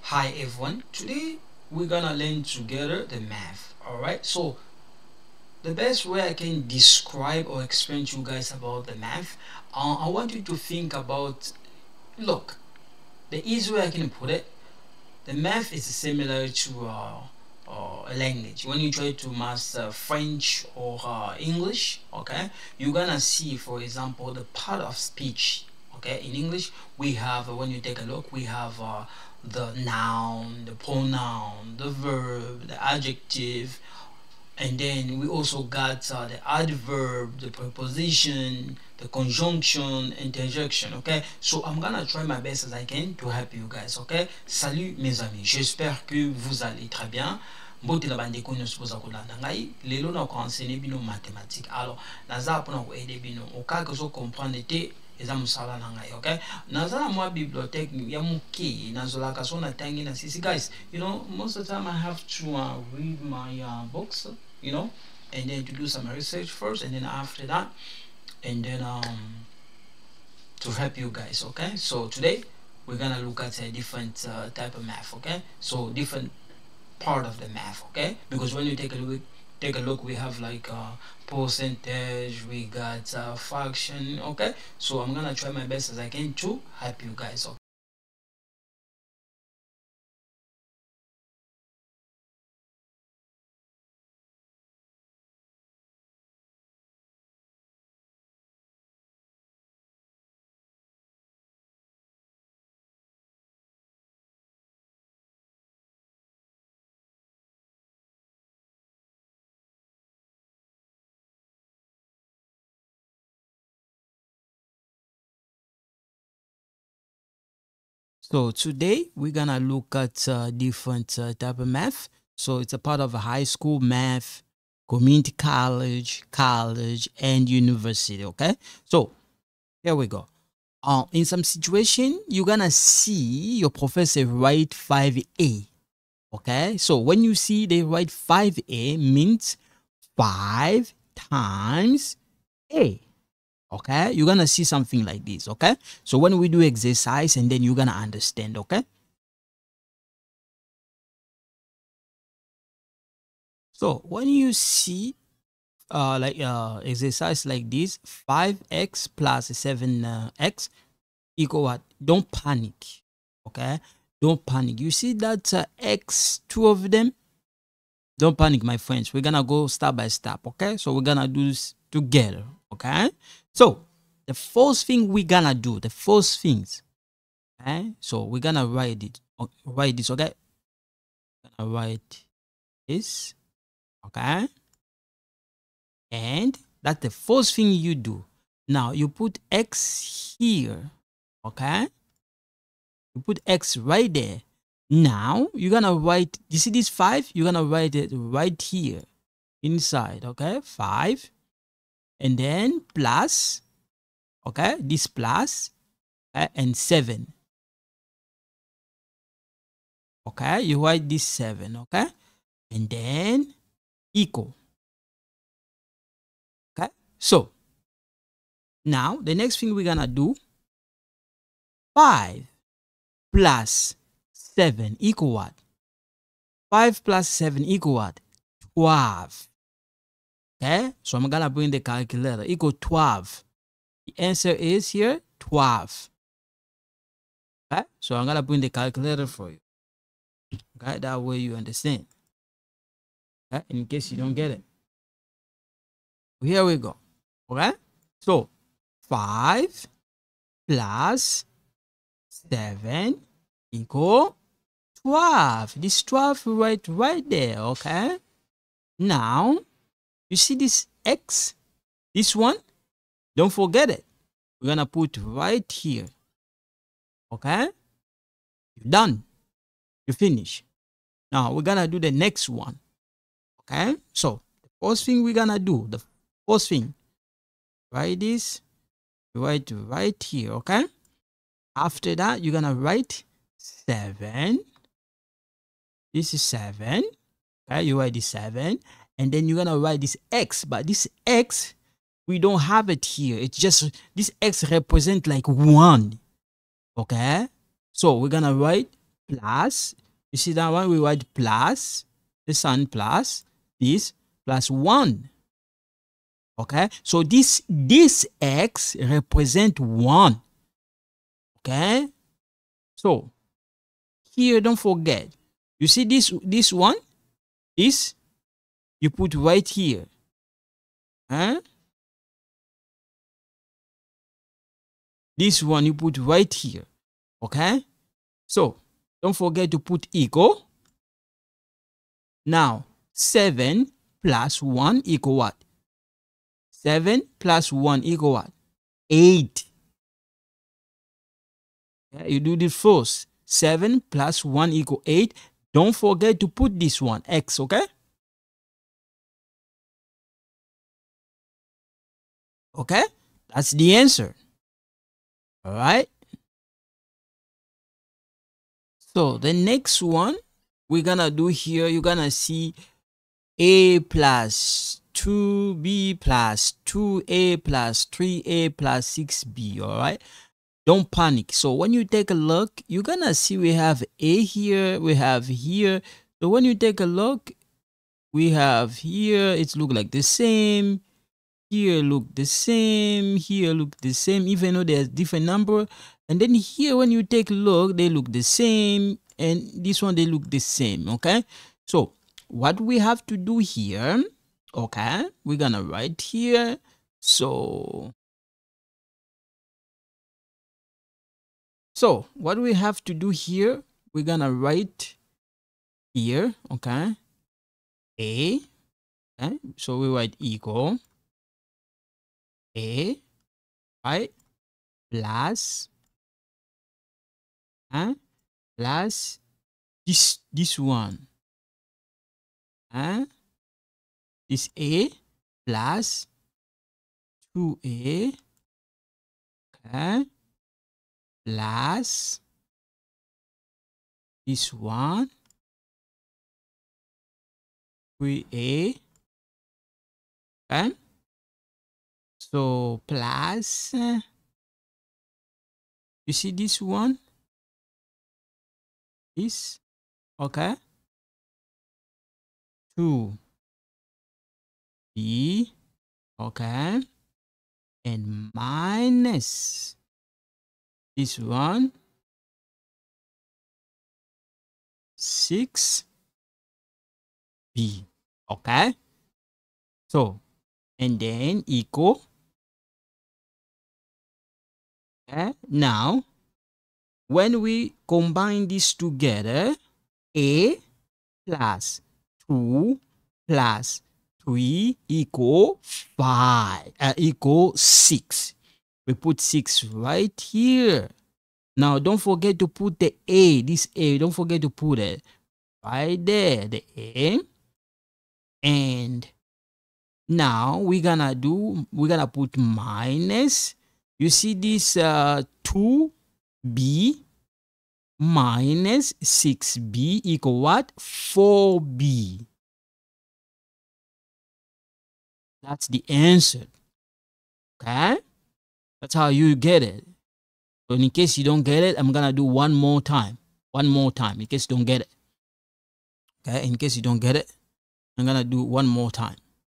Hi everyone, today we're gonna learn together the math. Alright, so the best way I can describe or explain to you guys about the math, I want you to think about, look, the easy way I can put it, the math is similar to a language. When you try to master French or English, okay, you're gonna see, for example, the part of speech. Okay, in English we have, when you take a look, we have the noun, the pronoun, the verb, the adjective, and then we also got the adverb, the preposition, the conjunction, interjection. Okay, so I'm gonna try my best as I can to help you guys. Okay, salut mes amis, j'espère que vous allez très bien. Mbotela bandeko nyonso boza kolanda ngai lelo na ko enseigner bino mathématiques. Alors naza pona ko aider bino okaka so comprendre te eza musala na ngai. Okay, nazala mwa bibliothèque ya muke nazolaka so na tangi na sisi guys. You know, most of the time I have to read my books, you know, and then to do some research first, and then after that, and then to help you guys. Okay, so today we're gonna look at a different type of math. Okay, so different part of the math. Okay, because when you take a look, we have like percentage, we got fraction. Okay, so I'm gonna try my best as I can to help you guys. Okay? So today we're gonna look at different type of math. So it's a part of a high school math, community college, and university. Okay, so here we go. In some situation, you're gonna see your professor write 5a. Okay, so when you see they write 5a means 5 times a. Okay, you're gonna see something like this. Okay, so when we do exercise, and then you're gonna understand. Okay, so when you see exercise like this, 5x plus 7x equal what? Don't panic. Okay, don't panic. You see that x, two of them? Don't panic, my friends. We're gonna go step by step. Okay, so we're gonna do this together. Okay, so the first thing we're gonna do, the first things, okay, so we're gonna write this. Okay, gonna write this. Okay, and that's the first thing you do. Now you put x here. Okay, you put x right there. Now you're gonna write, you see this 5, you're gonna write it right here inside. Okay, 5, and then plus, okay, this plus, okay, and 7. Okay, you write this 7. Okay, and then equal. Okay, so now the next thing we're gonna do, 5 plus 7 equal what? 5 plus 7 equal what? 12. Okay, so I'm gonna bring the calculator, equal 12. The answer is here 12. Okay, so I'm gonna bring the calculator for you. Okay, that way you understand. Okay, in case you don't get it. Here we go. Okay, so 5 plus 7 equal 12. This 12 right there. Okay, now you see this x, this one, don't forget it. We're gonna put right here. Okay, you're done, you finish. Now we're gonna do the next one. Okay, so the first thing we're gonna do, the first thing, write this, write right here. Okay, after that you're gonna write 7. This is 7. Okay, you write this 7, and then you're gonna write this x, but this x, we don't have it here. It's just this x represent like 1. Okay, so we're gonna write plus, you see that one, we write plus, the sign plus, this, plus 1. Okay, so this x represent 1. Okay, so here, don't forget, you see this one, this you put right here. Huh? This one you put right here. Okay, so don't forget to put equal. Now 7 plus 1 equal what? 7 plus 1 equal what? 8. Okay, you do this first. 7 plus 1 equal 8. Don't forget to put this one, x, okay? Okay, that's the answer. All right. So the next one we're gonna do here, you're gonna see a plus 2b plus 2a plus 3a plus 6b. All right, don't panic. So when you take a look, you're gonna see we have a here, we have here. So when you take a look, we have here, it's look like the same. Here look the same, here look the same, even though there's different number. And then here, when you take a look, they look the same, and this one, they look the same. Okay, so what we have to do here, okay, we're gonna write here. So what we have to do here, we're gonna write here, okay, a, okay, so we write equal a, right, plus, plus this one, this a plus 2a, okay, plus this one, 3a, okay, so plus, you see this one, this, okay, 2b, okay, and minus this one, 6b, okay, so, and then equal, okay, now when we combine these together, a plus 2 plus 3 equal 5, equal 6. We put 6 right here. Now don't forget to put the a, this a, don't forget to put it right there, the a. And now we're gonna put minus, you see this 2b minus 6b equal what? 4b. That's the answer. Okay, that's how you get it. So in case you don't get it, I'm gonna do one more time in case you don't get it. Okay, in case you don't get it, I'm gonna do one more time.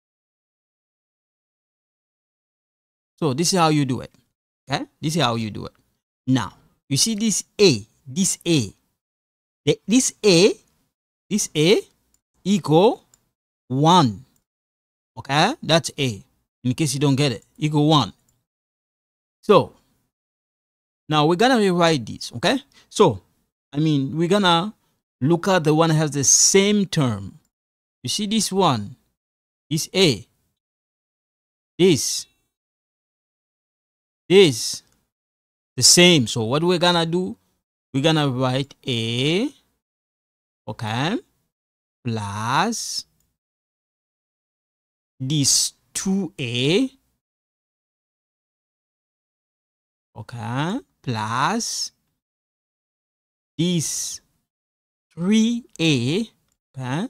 So this is how you do it. Okay, this is how you do it. Now you see this a, this a equal 1. Okay, that's a, in case you don't get it, equal 1. So now we're gonna rewrite this. Okay, so we're gonna look at the one that has the same term. You see this one is a, this the same. So what we're gonna do, we're gonna write a, okay, plus this 2a, okay, plus this 3a, okay.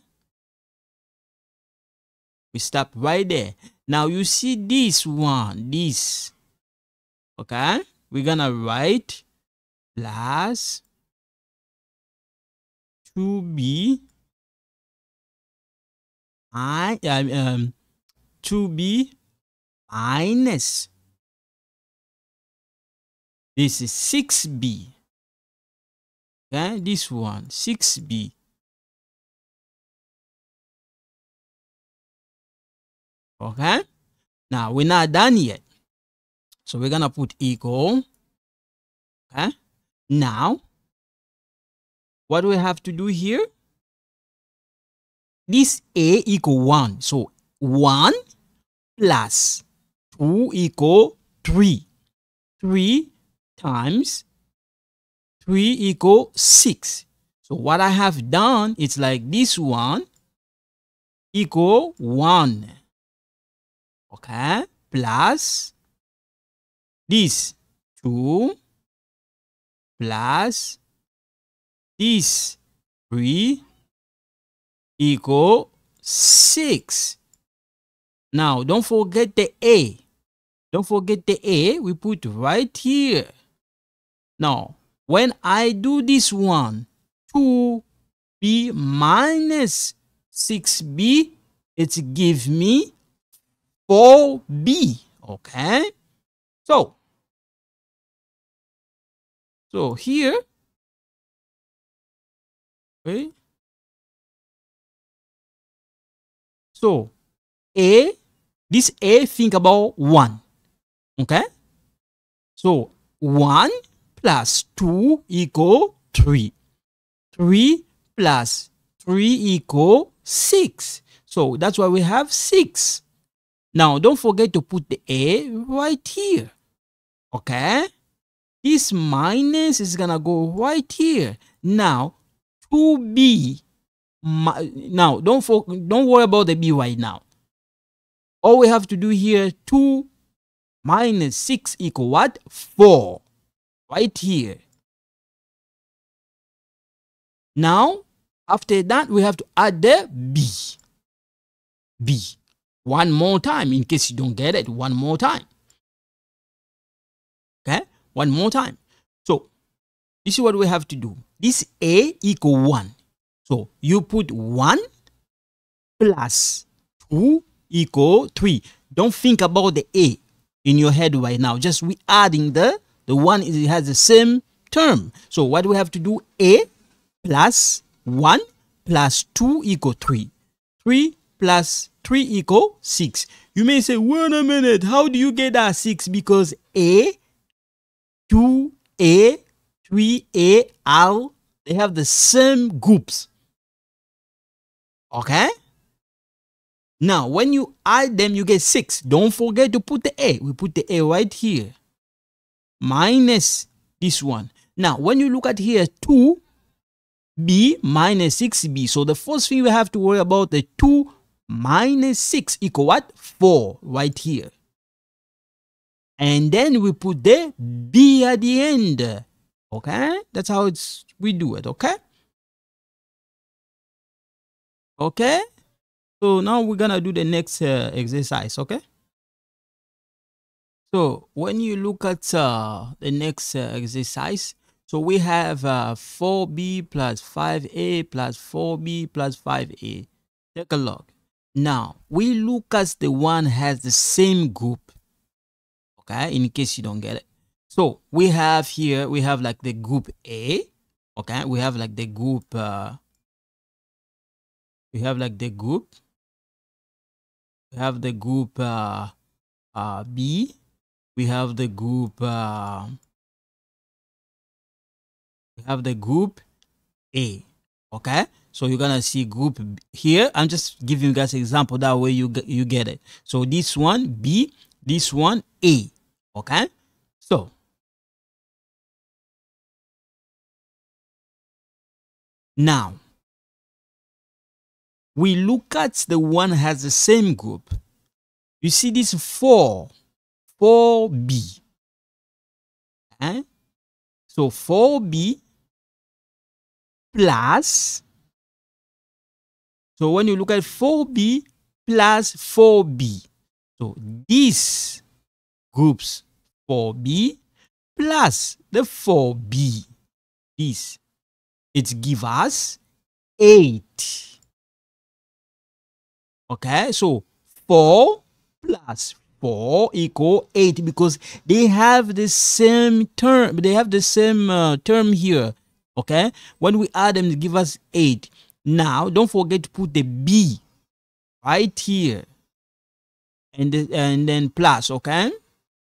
We stop right there. Now you see this one, this, okay, we're gonna write plus 2b 2b minus, this is 6b. Okay, this one 6b. Okay, now we're not done yet, so we're gonna put equal. Okay, now what do we have to do here? This a equal 1, so 1 plus 2 equal 3. 3 times 3 equal 6. So what I have done, it's like this one equal 1. Okay, plus this 2 plus this 3 equal 6. Now don't forget the a. Don't forget the a, we put right here. Now when I do this one, 2b minus 6b, it gives me 4b. Okay, so here, okay, so a, this a, think about 1. Okay, so 1 plus 2 equal 3. 3 plus 3 equal 6. So that's why we have 6. Now don't forget to put the a right here. Okay, this minus is gonna go right here. Now 2b, now don't worry about the b right now. All we have to do here, 2 minus 6 equal what? 4. Right here. Now, after that, we have to add the b. B. One more time, in case you don't get it. One more time. Okay? One more time. So, this is what we have to do. This a equal 1. So, you put 1 plus 2 equal 3. Don't think about the a in your head right now. Just we adding the one, it has the same term. So what we have to do, a plus 1 plus 2 equal 3. 3 plus 3 equal 6. You may say, wait a minute, how do you get that 6? Because a, 2a, 3a, r, they have the same groups. Okay? Now, when you add them, you get 6. Don't forget to put the a. We put the a right here. Minus this one. Now, when you look at here, 2b minus 6b. So, the first thing we have to worry about, the 2 minus 6 equal what? 4 right here. And then we put the b at the end. Okay? That's how we do it. Okay? Okay? So, now we're going to do the next exercise. Okay? So when you look at the next exercise, so we have 4b plus 5a plus 4b plus 5a. Take a look. Now we look at the one has the same group. Okay, in case you don't get it. So we have here, we have like the group A. Okay, we have like the group. We have like the group. We have the group B. We have the group A. Okay, so you're gonna see group here. I'm just giving you guys an example, that way you get it. So this one B, this one A. Okay, so now we look at the one has the same group. You see this 4b. Okay? So 4b plus, so when you look at 4b plus 4b, so these groups 4b plus the 4b, this, it gives us 8. Okay, so 4 plus 4 equal 8 because they have the same term. They have the same term here. Okay, when we add them, they give us 8. Now, don't forget to put the b right here and then plus. Okay.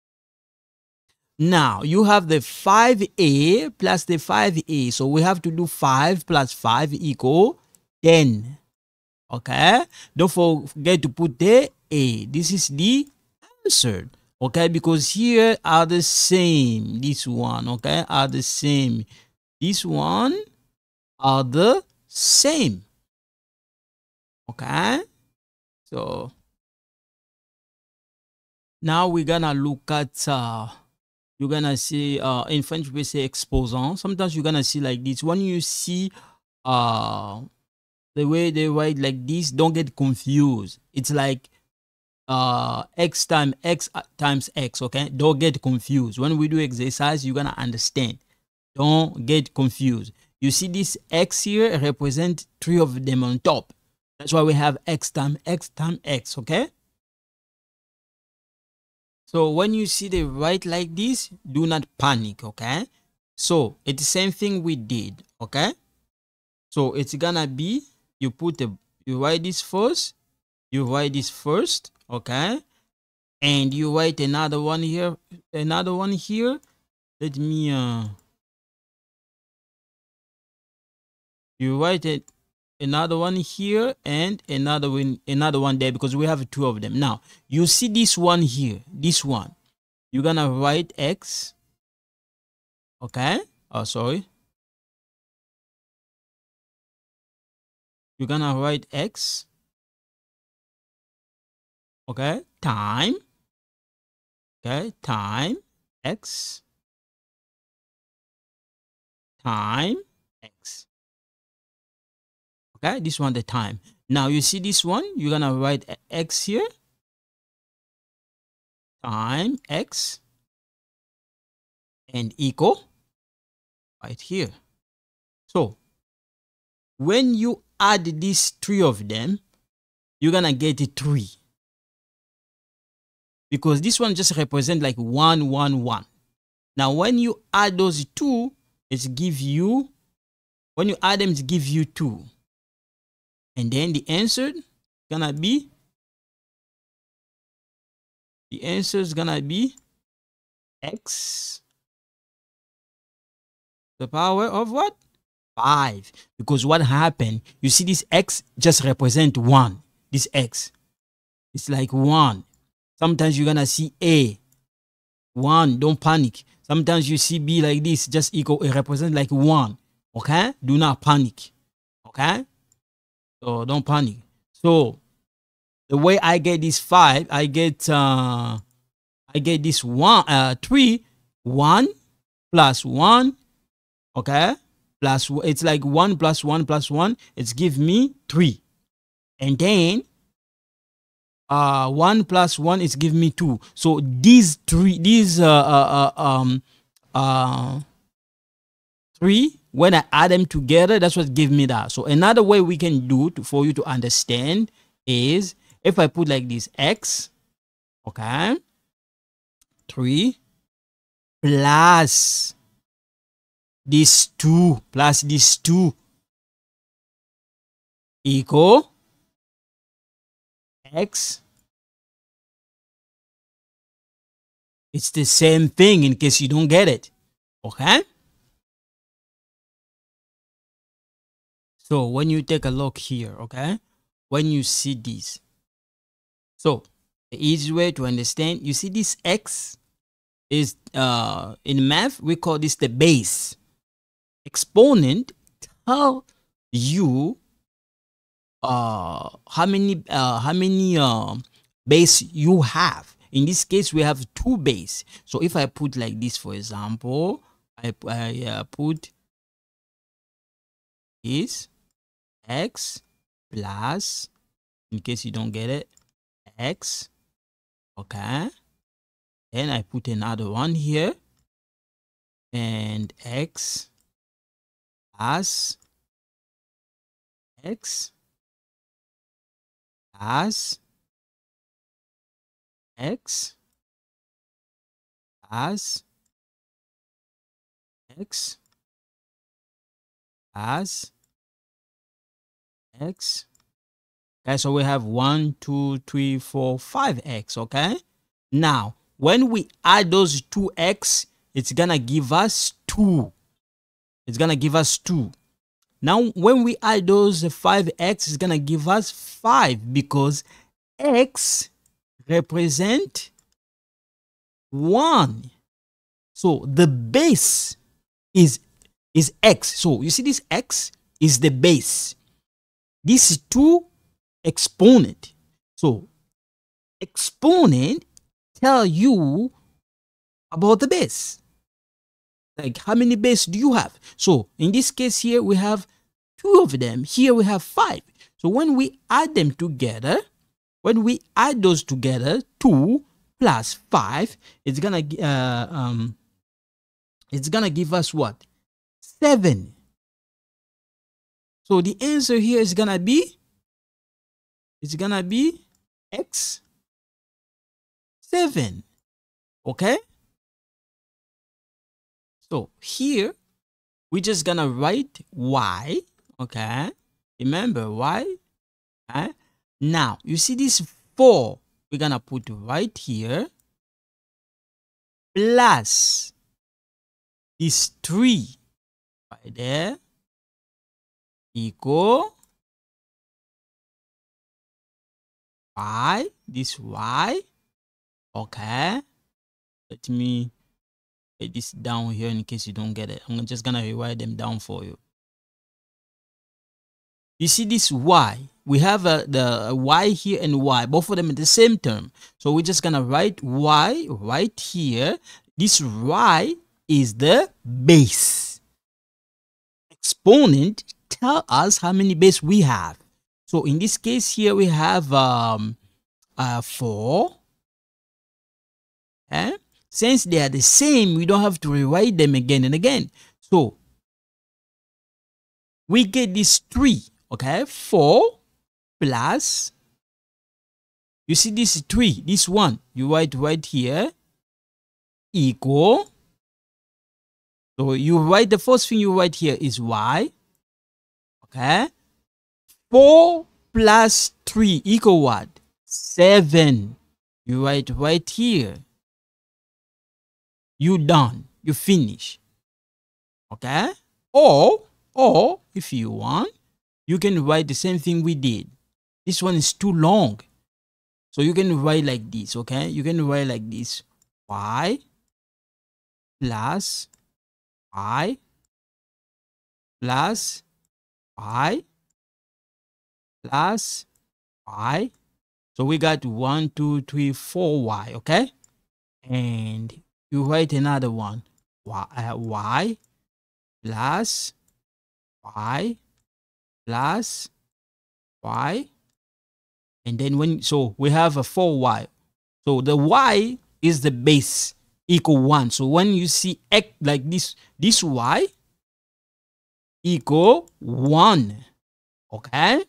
Now, you have the 5a plus the 5a. So we have to do 5 plus 5 equal 10. Okay. Don't forget to put the a. This is the answer. Okay. Because here are the same. This one. Okay. Are the same. This one are the same. Okay. So now we're gonna look at you're gonna see in French we say exposant. Sometimes you're gonna see like this. When you see the way they write like this, don't get confused. It's like x times x. Okay, don't get confused. When we do exercise, you're gonna understand. Don't get confused. You see this x here represent 3 of them on top. That's why we have x times x times x. Okay. So when you see the write like this, do not panic, okay? So it's the same thing we did, okay? So it's gonna be, you write this first, okay? And you write another one here, Let me, you write it, another one here and another one there because we have 2 of them. Now, you see this one here, this one. You're gonna write x, okay? Oh, sorry. You're gonna write x, okay? Time, okay? Time x, time x. Okay, this one the time. Now you see this one, you're gonna write x here, time x, and equal right here. So when you add these 3 of them, you're gonna get 3 because this one just represent like 1 1 1. Now when you add those 2, it's give you, when you add them, it give you 2. And then the answer gonna be, x the power of what? 5. Because what happened, you see this x just represent 1. This x, it's like 1. Sometimes you're gonna see a 1, don't panic. Sometimes you see b like this, just equal, it represents like 1. Okay, do not panic. Okay, so don't panic. So the way I get this 5, I get this 3, 1 plus 1, okay, plus, it's like 1 plus 1 plus 1, it's give me 3. And then 1 plus 1 is give me 2. So these 3, 3, when I add them together, that's what give me that. So another way we can do for you to understand is, if I put like this x, okay, 3 plus this 2 equal x. It's the same thing in case you don't get it. Okay. So when you take a look here, okay, when you see this, so the easy way to understand, you see this x is in math we call this the base. Exponent tell you how many base you have. In this case we have 2 base. So if I put like this, for example, I put this x plus, in case you don't get it, x, okay, then I put another one here, and x plus x as x as x as x. Okay, so we have 1, 2, 3, 4, 5x. Okay, now when we add those 2x, it's gonna give us 2. It's gonna give us 2. Now when we add those 5x, it's gonna give us 5 because x represent 1. So the base is x. So you see this x is the base. This is 2 exponent. So exponent tell you about the base. Like how many base do you have? So in this case here we have 2 of them. Here we have 5. So when we add them together, when we add those together, 2 plus 5, it's gonna give us what? 7. So the answer here is gonna be x 7. Okay, so here we're just gonna write y. Okay, remember y. Okay, now you see this 4, we're gonna put right here, plus this 3 right there, equal y, this y. Okay, let me write this down here in case you don't get it. I'm just gonna rewrite them down for you. You see this y, we have the y here and y, both of them in the same term. So we're just gonna write y right here. This y is the base. Exponent tell us how many base we have. So in this case here we have 4. Okay? Since they are the same, we don't have to rewrite them again and again. So we get this 3. Okay, 4 plus, you see this 3, this 1, you write right here, equal. So you write, the first thing you write here is y. Okay, 4 plus 3 equal what? 7. You write right here. You done. You finish. Okay, or if you want, you can write the same thing we did. This one is too long. So you can write like this, okay? You can write like this. Y plus y plus y plus y. So we got 1, 2, 3, 4y, okay? And you write another one. Y plus y plus y. And then so we have a 4y. So the y is the base, equal 1. So when you see x like this y equal 1. Okay?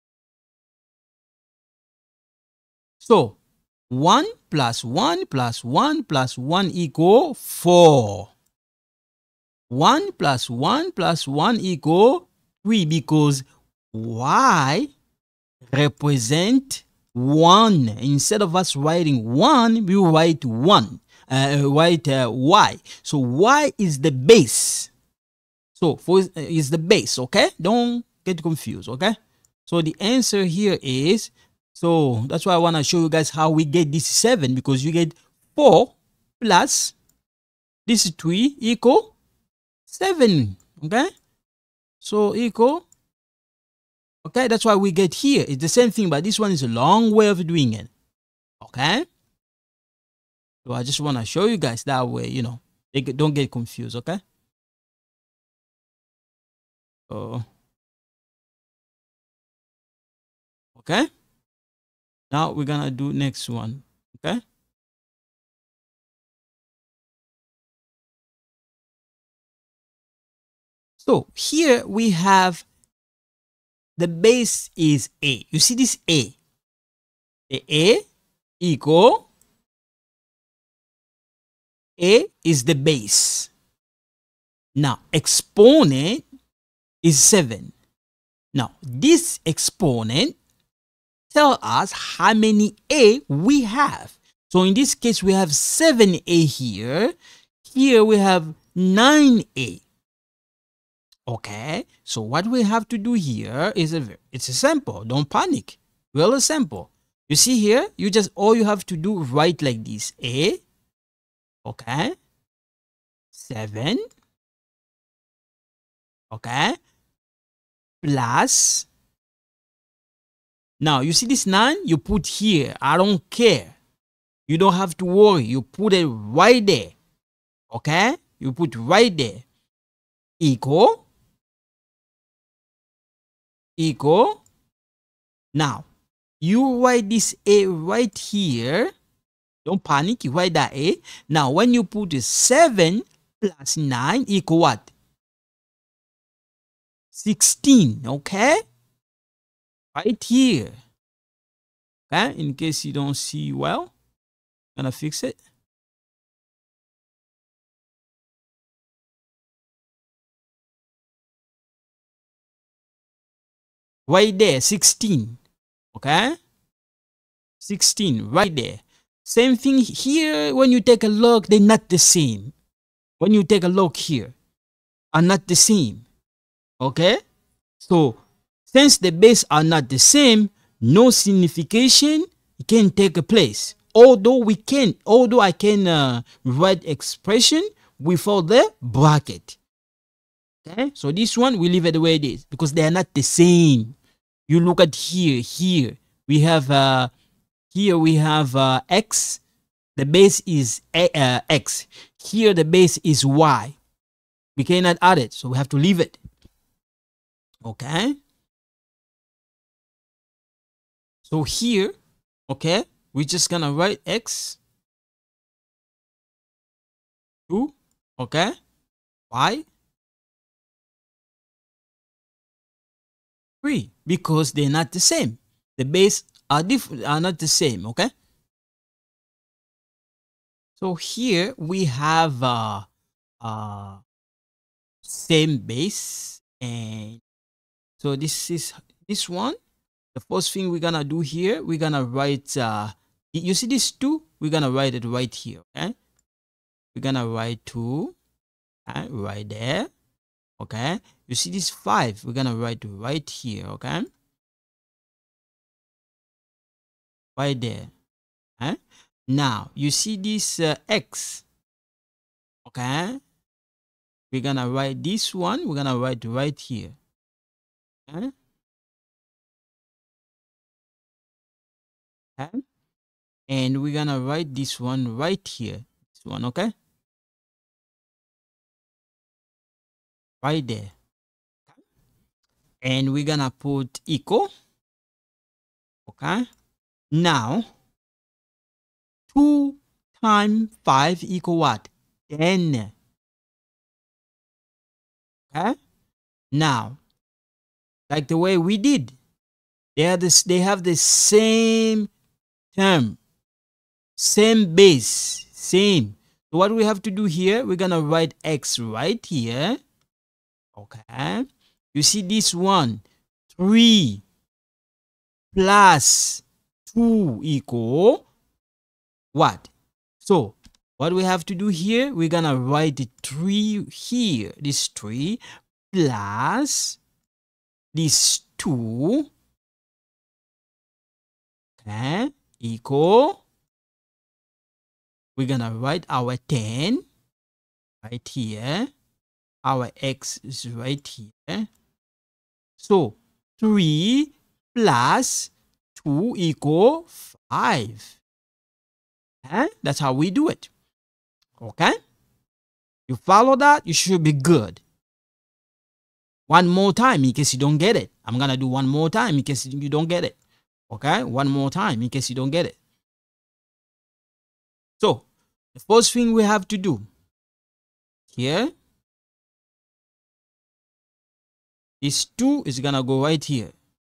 So 1 plus 1 plus 1 plus 1 equal 4. 1 plus 1 plus 1 equal 3 because y represent 1. Instead of us writing 1, we write 1. Y. So y is the base. So is the base, okay? Don't get confused, okay? So the answer here is, so that's why I want to show you guys how we get this 7, because you get 4 plus this 3 equal 7, okay? So equal, okay, that's why we get here. It's the same thing, but this one is a long way of doing it, okay? So I just want to show you guys that way, you know, don't get confused, okay? So, okay, now we're gonna do next one, okay? So here we have the base is A. You see this A? The A equal A is the base. Now, exponent is 7. Now, this exponent tells us how many A we have. So in this case, we have 7A here. Here we have 9A. Okay, so what we have to do here is it's a simple. Don't panic. Really simple. You see here, all you have to do write like this. A, okay, 7, okay, plus. Now you see this 9, you put here. I don't care. You don't have to worry. You put it right there. Okay, you put right there. Equal. Now you write this A right here. Don't panic, you write that A. Now when you put 7 plus 9 equal what? 16. Okay, right here. Okay, in case you don't see well, I'm gonna fix it. Right there, 16. Okay, 16 right there. Same thing here. When you take a look, they're not the same. When you take a look here, are not the same. Okay, so since the base are not the same, no signification can take a place. Although I can write expression without the bracket. Okay, so this one we leave it the way it is because they are not the same. You look at here we have x. The base is x. Here the base is y. We cannot add it, so we have to leave it. Okay, so here, okay, we're just gonna write x 2, okay, y 3, because they're not the same. The base are not the same. Okay, so here we have same base, and so this is this one. The first thing we're gonna do here, we're gonna write you see this 2, we're gonna write it right here. Okay, we're gonna write 2 right there. Okay, you see this 5, we're gonna write right here. Okay, right there. Okay, now you see this x. Okay, we're gonna write this one, we're gonna write right here. Okay, okay, and we're gonna write this one right here. This one, okay, right there. And we're gonna put equal. Okay, now 2 times 5 equal what? 10. Okay, now like the way we did, they have the same term, same base, same. So what we have to do here, we're gonna write x right here. Okay, you see this one, 3 plus 2 equal what? So what we have to do here, we're gonna write the 3 here. This 3 plus this 2, okay, equal. We're gonna write our 10 right here. Our x is right here. So 3 plus 2 equal 5. Okay? That's how we do it. Okay? You follow that, you should be good. One more time in case you don't get it. I'm gonna do one more time in case you don't get it. Okay? One more time in case you don't get it. So the first thing we have to do here, this 2 is gonna go right here.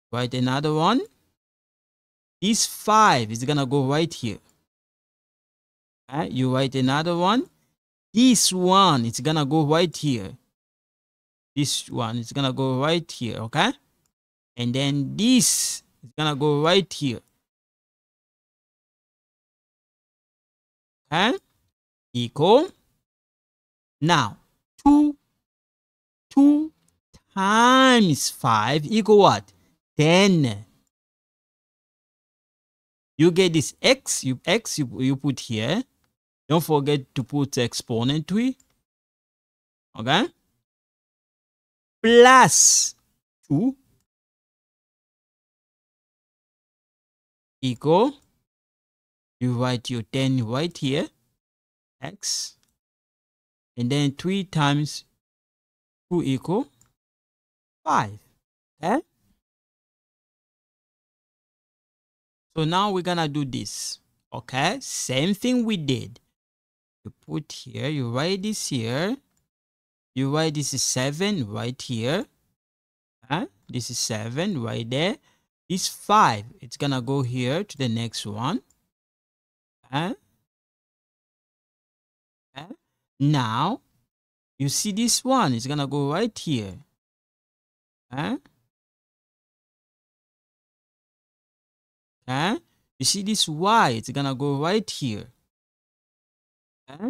Write another one. This 5 is gonna go right here. Okay? You write another one. This one is gonna go right here. This one is gonna go right here, okay? And then this is gonna go right here. Okay? Equal. Now, 2 times 5 equal what? 10. You get this x, you put here. Don't forget to put exponent to it. Okay? Plus 2 equal. You write your 10 right here. X. And then 3 times 2 equal 5. Okay? So now we're gonna do this. Okay? Same thing we did. You put here, you write this here. You write this is 7 right here. Okay? This is 7 right there. This 5, it's gonna go here to the next one. Okay? Okay? Now, you see this one, it's gonna go right here. Okay? Okay? You see this y, it's gonna go right here. Okay?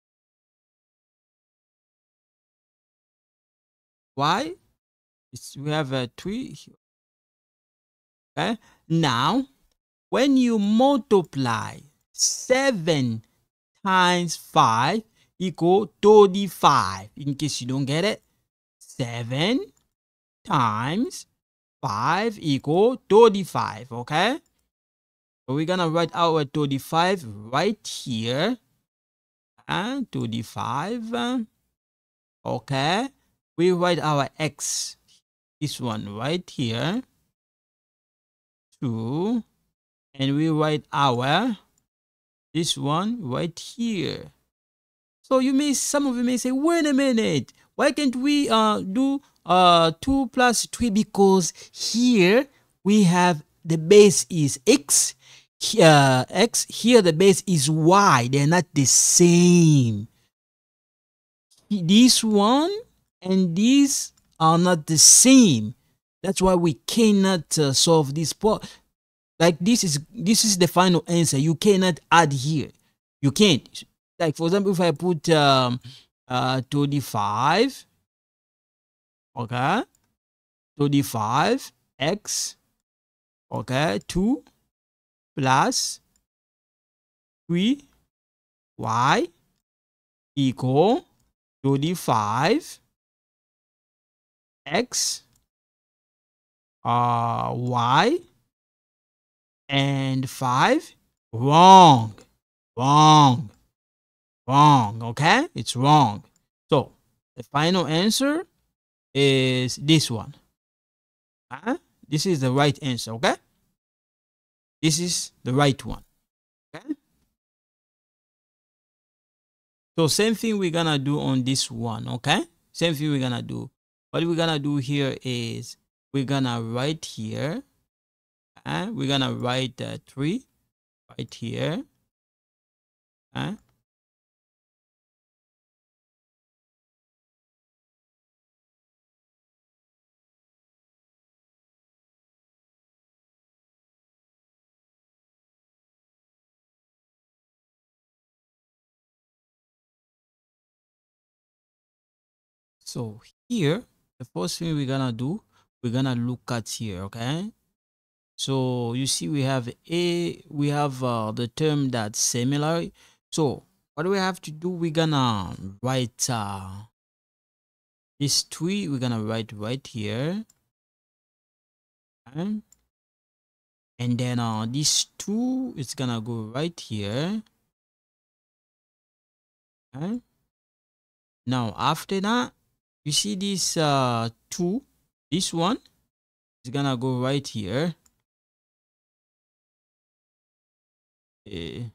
Y, we have a 3 here. Okay? Now, when you multiply 7 times 5 equal 35, in case you don't get it, 7 times 5 equal 35, okay? So we're gonna write our 35 right here. And 35, okay? We write our x, this one right here, 2, and we write our, this one right here. So some of you may say, wait a minute, why can't we do 2 plus 3? Because here we have the base is x, here the base is y. They're not the same. This one and these are not the same. That's why we cannot solve this part. Like this is the final answer. You cannot add here. You can't. Like for example, if I put 25, okay, 25 x, okay, 2 plus 3 y equal 25 x y and 5. Wrong. Okay, it's wrong. So the final answer is this one. This is the right answer. Okay, this is the right one. Okay, so same thing we're gonna do on this one. Okay, same thing we're gonna do. What we're gonna do here is we're gonna write here, and we're gonna write 3 right here. So here, the first thing we're gonna do, we're gonna look at here, okay? So you see we have the term that's similar. So what do we have to do? We're gonna write this 3, we're gonna write right here. Okay? And then this 2 is gonna go right here. Okay? Now after that, you see this 2, this one is gonna go right here. 2,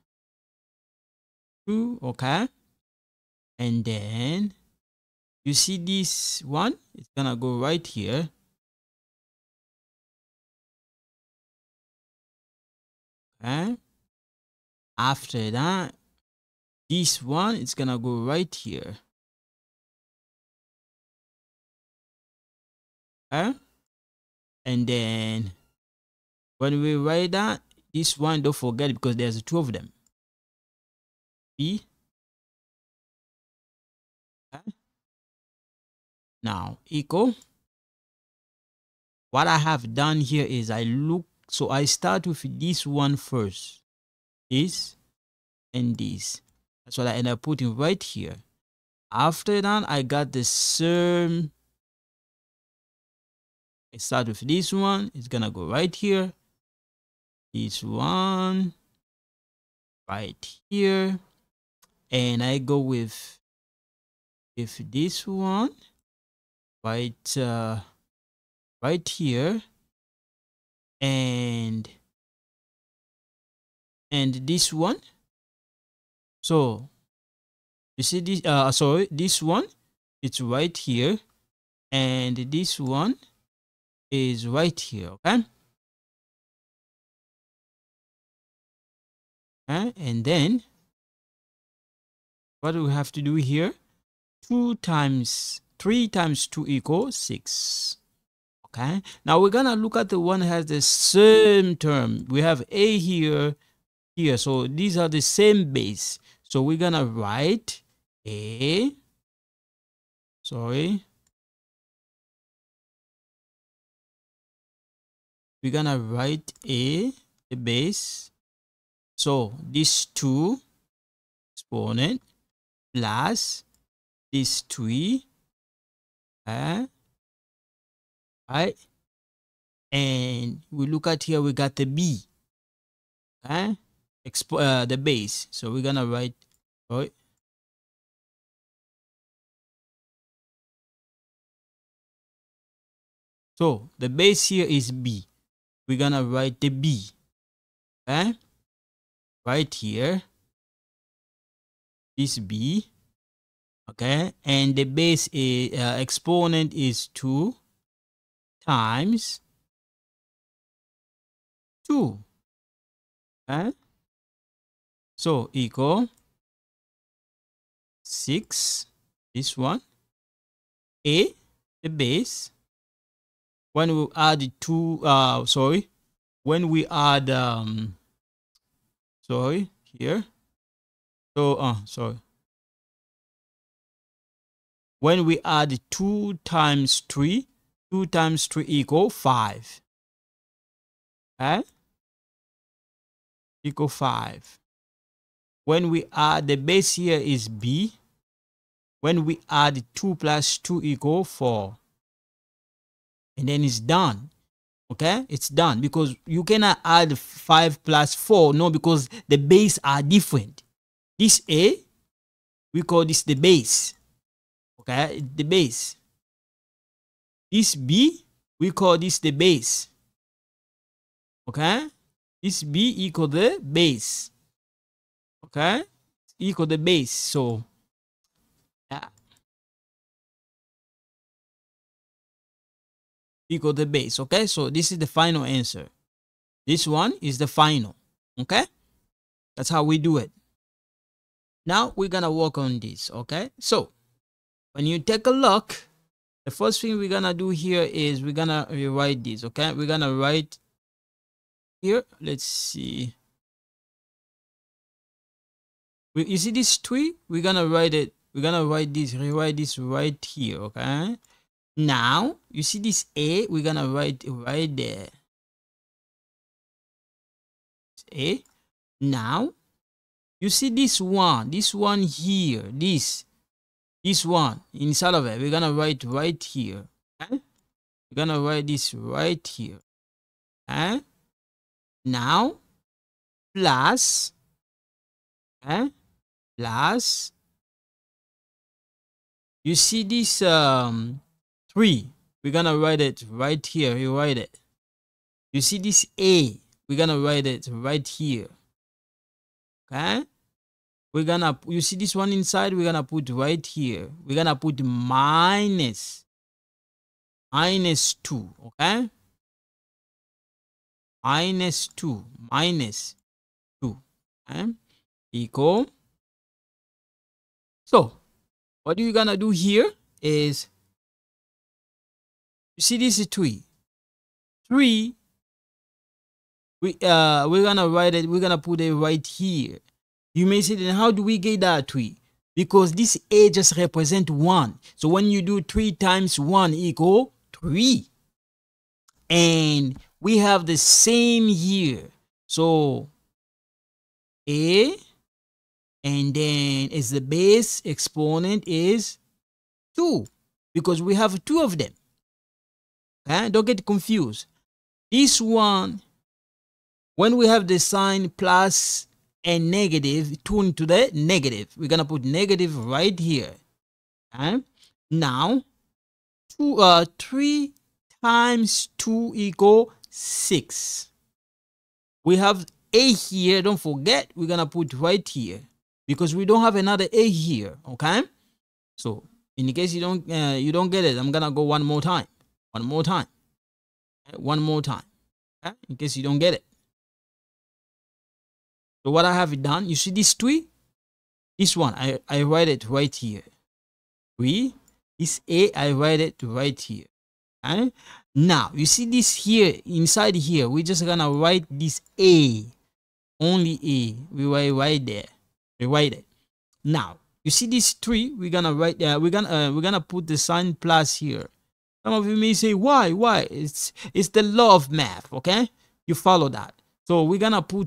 okay? And then you see this one, it's gonna go right here. Okay. After that, this one is gonna go right here. Okay. And then when we write that, this one, don't forget, because there's two of them. B. Okay. Now equal. What I have done here is I look, so I start with this one first. This and this. That's what I end up putting right here. After that, I got the same. I start with this one. It's gonna go right here. This one right here. And I go with this one right right here, and this one. So you see this, sorry, this one, it's right here, and this one is right here. Okay. And then what do we have to do here? 3 times 2 equals 6. Okay. Now we're gonna look at the one that has the same term. We have a here, so these are the same base. So we're gonna write a, sorry, we're gonna write a, the base. So this 2 exponent plus this 3, right? And we look at here, we got the b, okay? The base. So we're gonna write, right? So the base here is b. We're gonna write the b, okay? Right here, this b, okay? And the base is, exponent is 2 times 2, okay? So equal 6, this one, a, the base. When we add 2, sorry, when we add, sorry, here, so, sorry. When we add 2 times 3, 2 times 3 equal 5. Okay? Equal 5. When we add, the base here is b. When we add 2 plus 2 equal 4. And then it's done. Okay? It's done, because you cannot add 5 plus 4. No, because the base are different. This a, we call this the base. Okay? The base. This b, we call this the base. Okay? This b equal the base. Okay? Equal the base. So, yeah. Equal the base. Okay? So, this is the final answer. This one is the final. Okay? That's how we do it. Now, we're going to work on this. Okay? So, when you take a look, the first thing we're going to do here is we're going to rewrite this. Okay? We're going to write here. Let's see. You see this 3? We're going to write it. We're going to rewrite this right here. Okay? Now, you see this a? We're going to write it right there. A. Now, you see this one here, this one inside of it, we're gonna write right here. Okay? We're gonna write this right here. Okay? Now, plus, okay? Plus, you see this 3, we're gonna write it right here. You write it. You see this a, we're gonna write it right here. Okay? We're gonna, you see this one inside, we're gonna put right here. We're gonna put minus 2, okay? Minus 2, minus. and equal. So what you're gonna do here is, you see this is 3. We're gonna write it, we're gonna put it right here. You may say, then how do we get that 3? Because this a just represent 1. So when you do 3 times 1 equal 3. And we have the same here. So a, and then is the base exponent is 2, because we have 2 of them. Okay? Don't get confused. This one, when we have the sign plus and negative, turn to the negative. We're gonna put negative right here. Okay? Now, 3 times 2 equal 6. We have a here. Don't forget, we're gonna put right here because we don't have another a here. Okay, so in case you don't get it, I'm gonna go one more time. Okay? In case you don't get it. So what I have done, you see this 3, this one I write it right here. 3, this a I write it right here. Okay? Now you see this here, inside here, we're just gonna write this a, only a. We write right there. We write it. Now you see this 3, we're gonna write we're gonna put the sign plus here. Some of you may say, why? It's the law of math. Okay, you follow that. So we're gonna put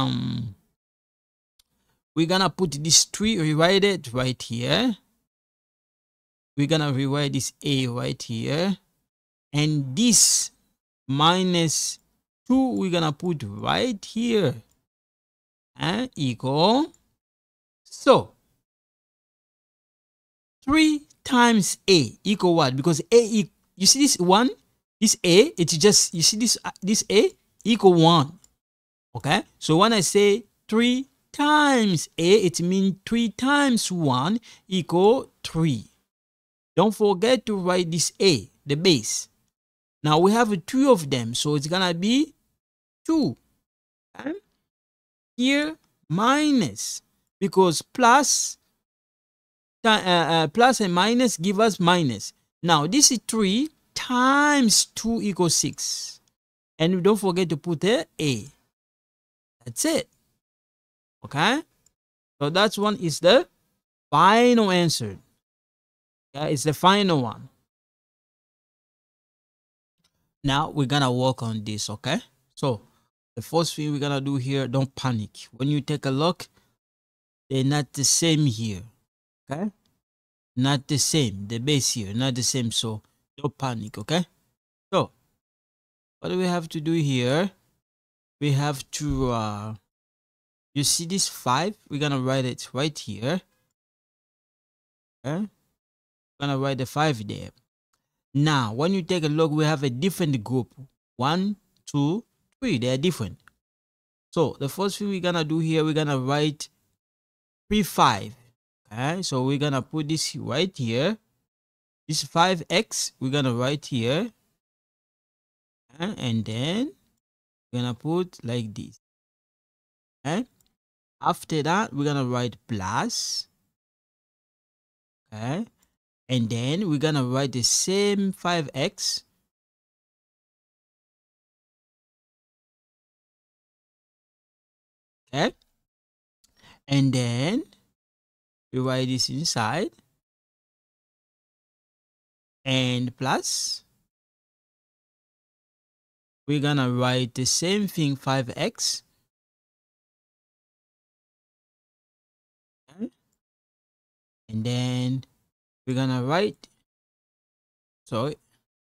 this 3, rewrite it right here. We're gonna rewrite this a right here, and this minus 2 we're gonna put right here, and equal. So 3 times a equal what? Because a, you see this 1, this a, it's just, you see this a equal 1. Okay, so when I say 3 times a, it means 3 times 1 equal 3. Don't forget to write this a, the base. Now we have 2 of them, so it's gonna be 2. Okay? Here minus, because plus and minus give us minus. Now this is 3 times 2 equals 6, and don't forget to put a. That's it. Okay, so that one is the final answer. Yeah, it's the final one. Now we're gonna work on this. Okay, so the first thing we're gonna do here, don't panic. When you take a look, they're not the same here. Okay, not the same. The base here, not the same. So don't panic. Okay, so what do we have to do here? We have to you see this 5, we're gonna write it right here. Okay, we're gonna write the 5 there. Now when you take a look, we have a different group. 1, 2, 3, they are different. So the first thing we're gonna do here, we're gonna write 3, 5. Okay, so we're gonna put this right here. This 5x we're gonna write here, okay? And then we're gonna put like this. Okay, after that we're gonna write plus. Okay, and then we're gonna write the same 5x. Okay, and then we write this inside, and plus we're gonna write the same thing, 5x. Okay, and then we're gonna write, sorry,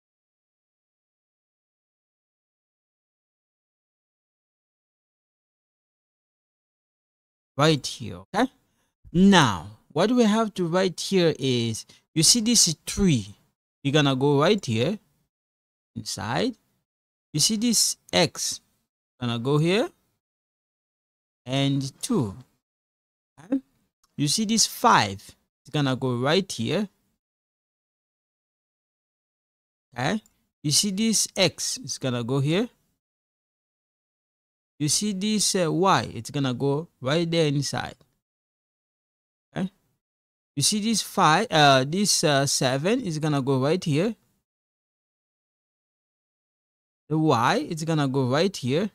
right here. Okay, now what we have to write here is, you see this is 3, you're gonna go right here inside. You see this x, gonna go here, and 2. Okay, you see this 5, it's gonna go right here. Okay, you see this x, it's gonna go here. you see this y, it's gonna go right there inside. Okay, you see this 5, this 7 is gonna go right here. The y, it's gonna go right here,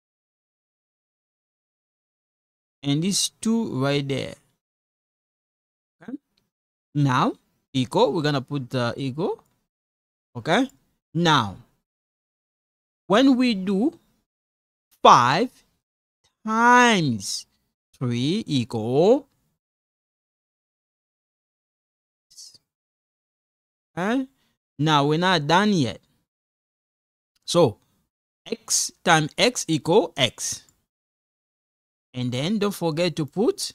and this 2 right there. Okay, now equal, we're gonna put the equal. Okay, now when we do 5 times 3 equal, okay, now we're not done yet. So x times x equal x, and then don't forget to put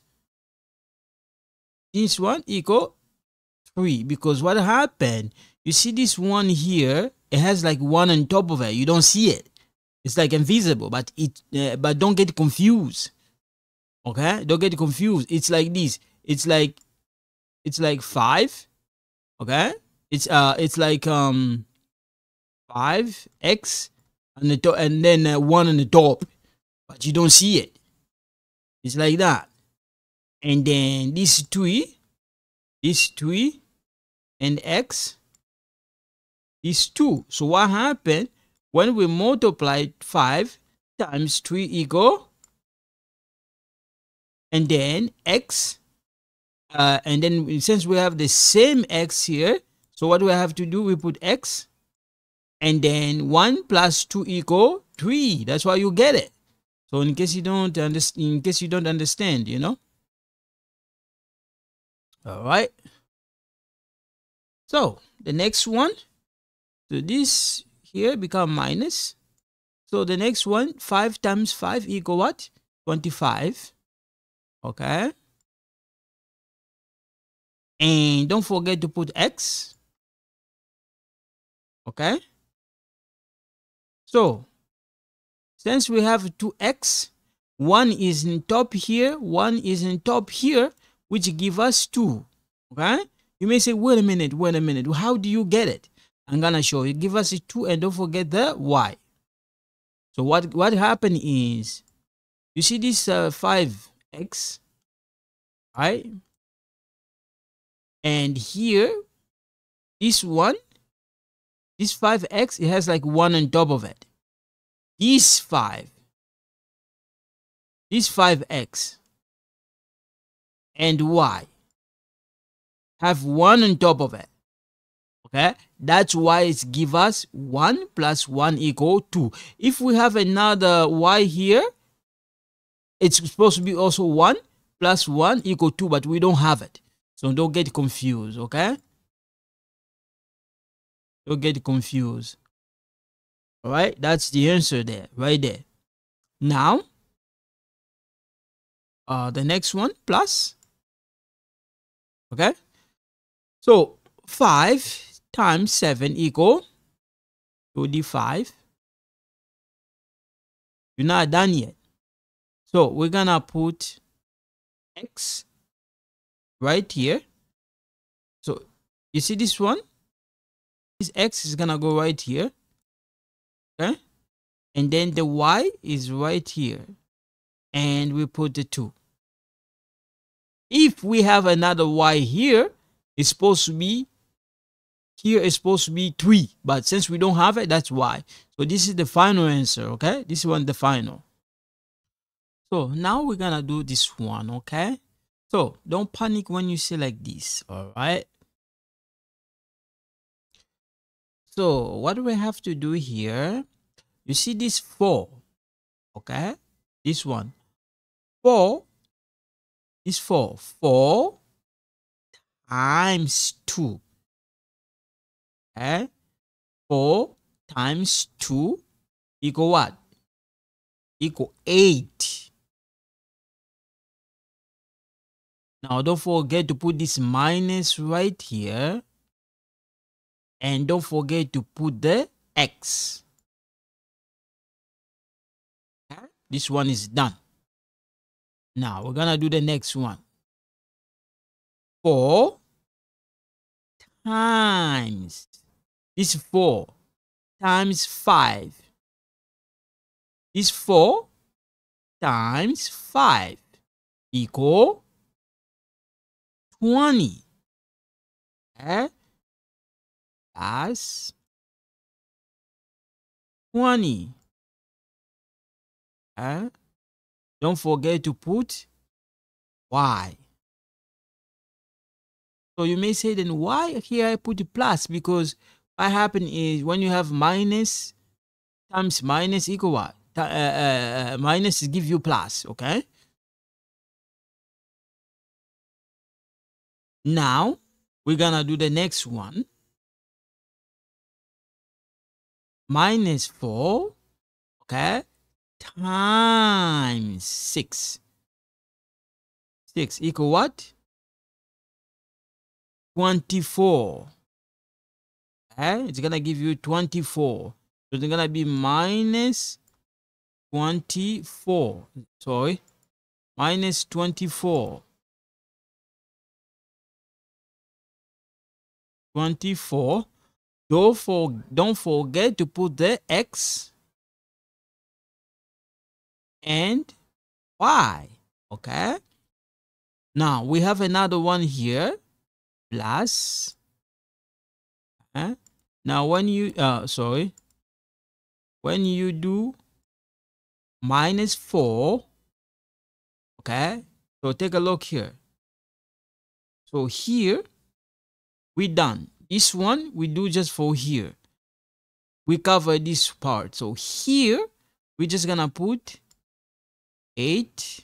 this one equal 3, because what happened, you see this one here, it has like 1 on top of it. You don't see it, it's like invisible, but but don't get confused. Okay, don't get confused. It's like this, it's like 5. Okay, it's like 5x on the top, and then 1 on the top, but you don't see it. It's like that. And then this 3, and x is 2. So what happened when we multiply 5 times 3 equal, and then x, and then since we have the same x here, so what do I have to do? We put x, and then 1 plus 2 equal 3. That's why you get it. So in case you don't understand, you know. All right. So the next one, so this here become minus. So the next one, 5 times 5 equal what? 25. Okay. And don't forget to put x. Okay. So since we have 2x, 1 is in top here, 1 is in top here, which give us 2. Okay. You may say, wait a minute. How do you get it? I'm gonna show you. Give us a 2, and don't forget the y. So what happened is, you see this 5x, right? And here, this one, this 5x, it has like 1 on top of it. This 5x, and y have 1 on top of it. Okay, that's why it's give us 1 plus 1 equal 2. If we have another y here, it's supposed to be also 1 plus 1 equal 2, but we don't have it. So don't get confused, okay? Don't get confused. All right, that's the answer there, right there. Now, the next one, plus. Okay, so 5 times 7 equal 25. You're not done yet. So we're gonna put x right here. So you see this one? This x is gonna go right here. Okay? And then the y is right here. And we put the 2. If we have another y here, it's supposed to be, here is supposed to be 3. But since we don't have it, that's why. So this is the final answer, okay? This one, the final. So now we're gonna do this one, okay? So don't panic when you say like this, all right? So what do we have to do here? You see this 4, okay? This one, 4 is 4. 4 times 2, okay? 4 times 2 equal what? Equal 8. Now don't forget to put this minus right here. And don't forget to put the x. Okay? This one is done. Now we're gonna do the next one. 4 times, this 4 times 5. This 4 times 5 equal 20. Okay? That's 20. Okay? Don't forget to put y. So you may say, then why here I put a plus? Because what happens is when you have minus times minus equal what? Minus give you plus, okay? Now, we're gonna do the next one. Minus 4, okay? Times 6. 6 equal what? 24. Okay? It's gonna give you 24. So it's gonna be minus 24. Sorry. Minus 24. 24. Don't forget to put the x and y. Okay? Now we have another one here. Plus. Now when you when you do minus 4, okay, so take a look here. So here we done this one, we do just for here, we cover this part. So here we're just gonna put 8x.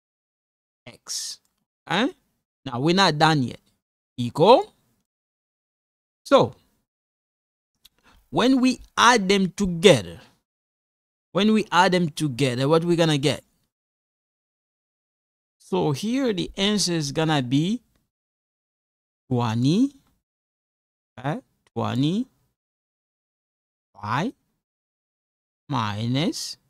Okay, now we're not done yet. Equal. So when we add them together, what we're gonna get? So here the answer is gonna be 20. Okay, 20 y minus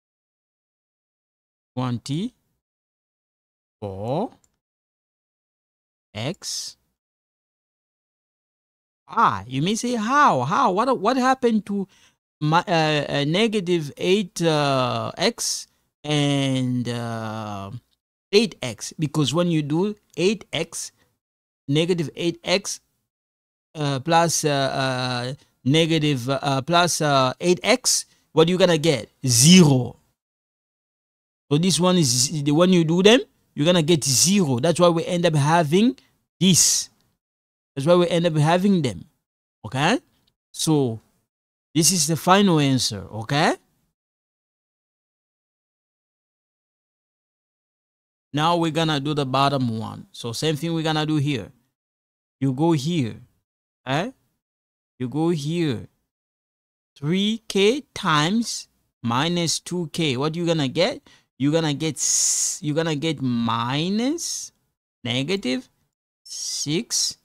24 x. You may say, how what happened to my negative 8 x and 8x? Because when you do 8x, negative 8x plus negative plus 8x, what you gonna get? 0. So this one is, when you do them, you're gonna get 0. That's why we end up having this. That's why we end up having them. Okay? So this is the final answer. Okay? Now we're gonna do the bottom one. So same thing we're gonna do here. You go here. Okay? You go here. 3k times minus 2k. What you gonna get? You're gonna get minus negative 6k.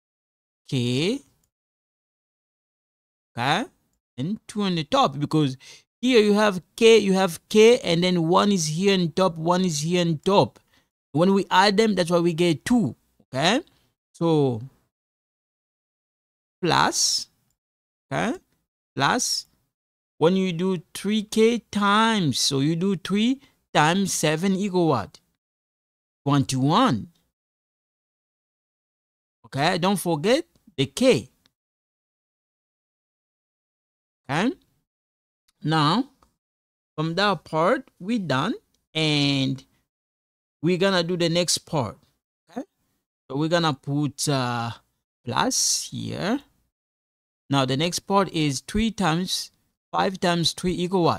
Okay, and 2 on the top, because here you have k, and then 1 is here on top, 1 is here on top. When we add them, that's why we get 2. Okay, so plus, okay, plus, when you do 3k times, so you do 3 times 7 equal what? 21. Okay, don't forget the k. Okay, now from that part we done, and we're gonna do the next part. Okay, so we're gonna put plus here. Now the next part is 3 times 5 times 3 equal what?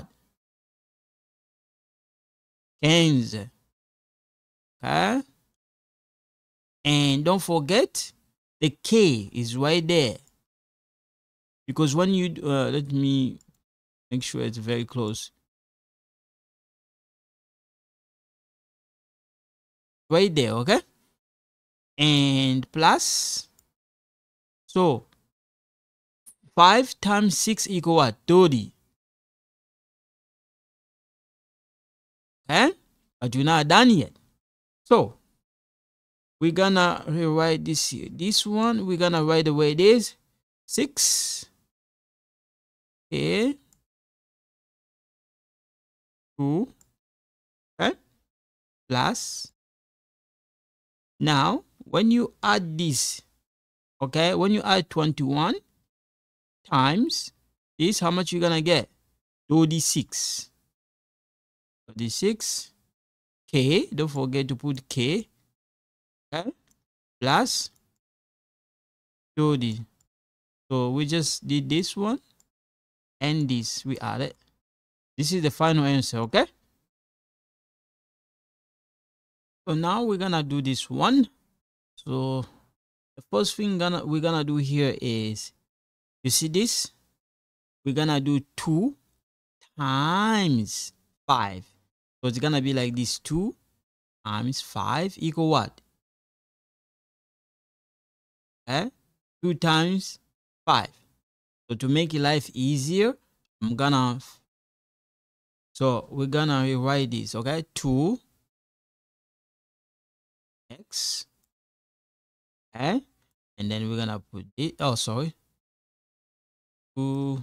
15. Okay, and don't forget the k is right there, because when you let me make sure it's very close. Right there, okay? And plus, so 5 times 6 equal what? 30. Okay? But you're not done yet. So we're gonna rewrite this here. This one, we're gonna write the way it is. 6 okay, 2, plus. Now, when you add this, okay, when you add 21 times this, how much you're gonna get? 36. 36 k. Don't forget to put k. Okay, plus 30. So we just did this one and this we added. This is the final answer. Okay. So now we're gonna do this one. So the first thing we're gonna do here is, you see this? We're gonna do 2 times 5. So it's gonna be like this: 2 times 5 equal what? Okay? 2 times 5. So to make your life easier, we're gonna rewrite this, okay? 2x, okay? And then we're gonna put it, 2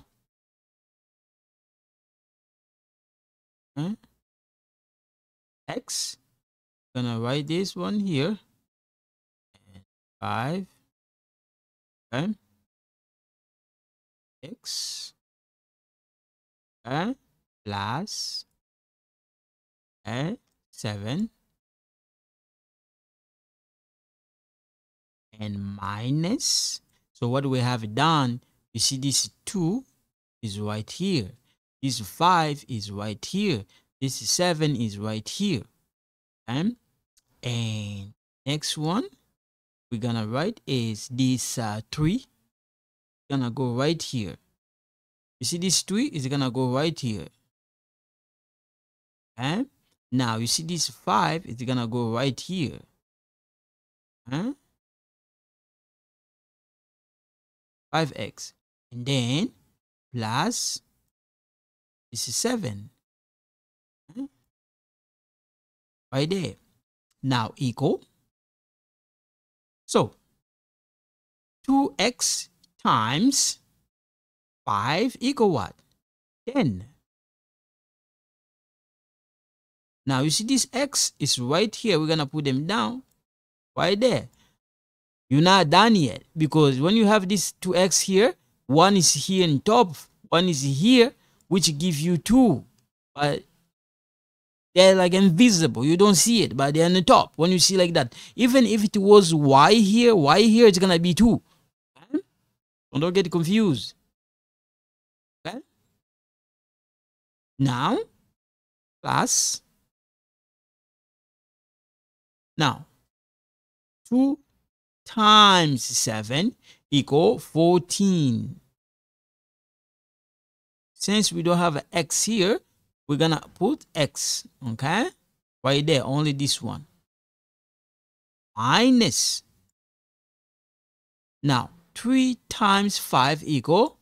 x. Gonna write this one here, and 5, okay? X, okay? Plus, okay? 7, and minus. So what we have done, you see this 2 is right here. This 5 is right here. This 7 is right here. Okay? And next one we're gonna write is this 3. Gonna go right here. You see this 3 is gonna go right here. Okay? Now you see this 5 is gonna go right here. Okay? 5x. And then plus this is 7. Okay? Right there. Now equal. So 2x times 5 equal what? 10. Now you see this x is right here. We're gonna put them down right there. You're not done yet, because when you have this 2x here, one is here on top, one is here, which give you 2. But they're like invisible. You don't see it, but they're on the top. When you see like that, even if it was y here, it's gonna be 2. Okay? So don't get confused. Okay? Now plus. Now 2 times 7 equal 14. Since we don't have an x here, we're gonna put x, okay, right there, only this one, minus. Now 3 times 5 equal,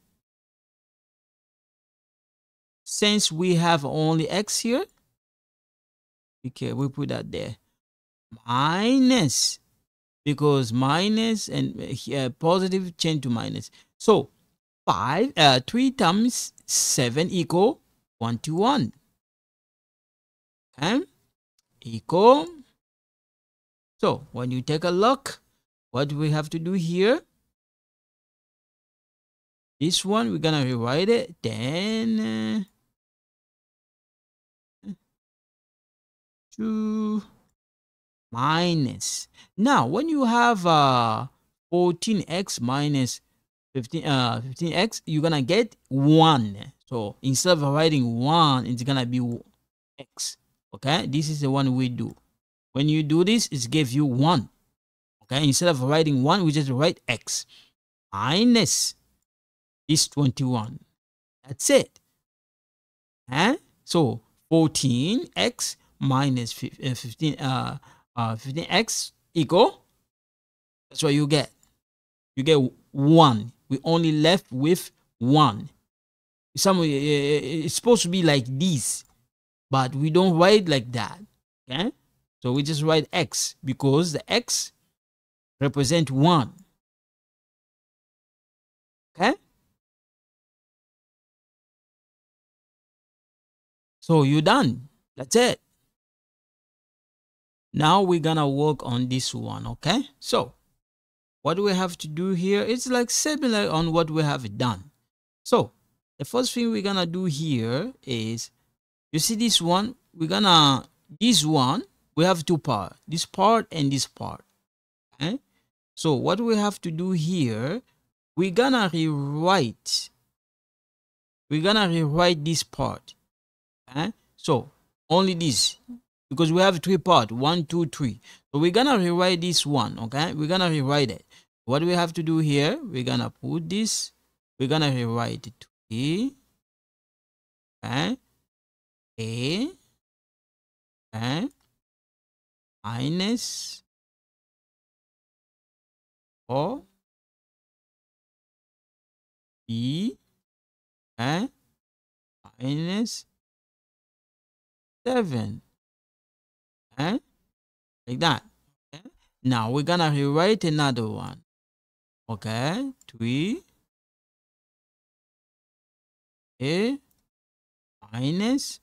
since we have only x here, okay, we put that there, minus, because minus and positive change to minus. So 3 times 7 equal 21. Okay? Equal. So when you take a look, what do we have to do here? This one we're gonna rewrite it. Then 2 minus. Now when you have 14x minus 15x, you're gonna get 1. So instead of writing 1, it's gonna be x. Okay, this is the one we do. When you do this, it gives you 1. Okay, instead of writing 1, we just write x minus this 21. That's it. So 14x minus 15x equal, that's what you get. You get 1. We only left with 1. It's supposed to be like this, but we don't write like that. Okay, so we just write x, because the x represent 1. Okay, so you're done. That's it. Now we're gonna work on this one, okay? So what we have to do here, it's like similar on what we have done. So the first thing we're gonna do here is, you see this one, this one, we have two parts, this part and this part, okay? So what we have to do here, we're gonna rewrite this part, okay? So only this, because we have three parts, 1, 2, 3. So we're gonna rewrite this one, okay? We're gonna rewrite it. What we have to do here, we're gonna put this, we're gonna rewrite it 3, okay? A, okay? Minus 4, B, okay? Minus 7, okay? Like that, okay? Now we're gonna rewrite another one, okay? 3, A, minus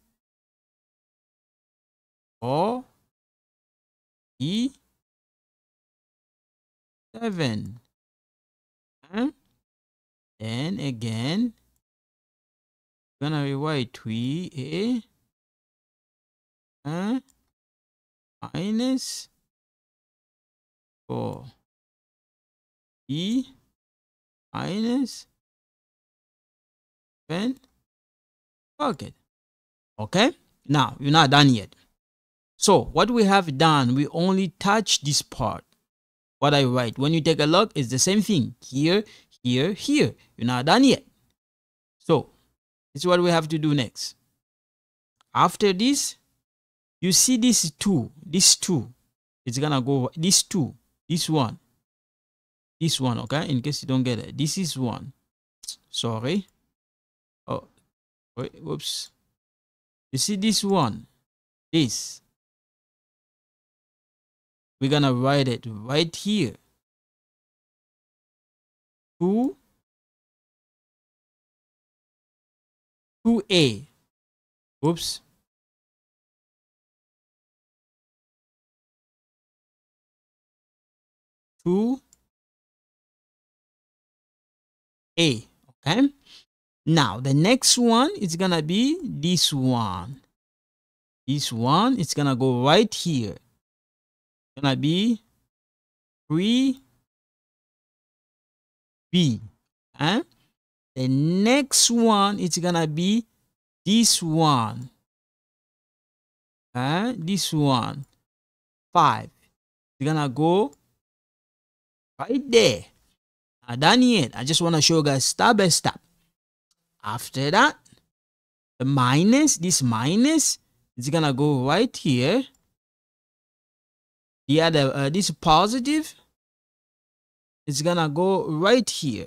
4, E, 7, okay? Then again, gonna rewrite 3A, minus 4, E, minus 7, okay? Okay, now you're not done yet. So what we have done, we only touch this part. What I write, when you take a look, it's the same thing. Here, here, here. You're not done yet. So this is what we have to do next. After this, you see this 2, it's gonna go, this 2, this one, okay? In case you don't get it, this is 1. Sorry. Oh, wait, whoops. You see this one, this. We're gonna write it right here. 2A. Oops. Two A. Okay. Now the next one is gonna be this one. This one is gonna go right here. It's gonna be 3B. Okay? The next one is gonna be this one. Okay? This one, 5. It's gonna go right there. Not done yet. I just want to show you guys step by step. After that, the minus, this minus is gonna go right here. The other, this positive is gonna go right here.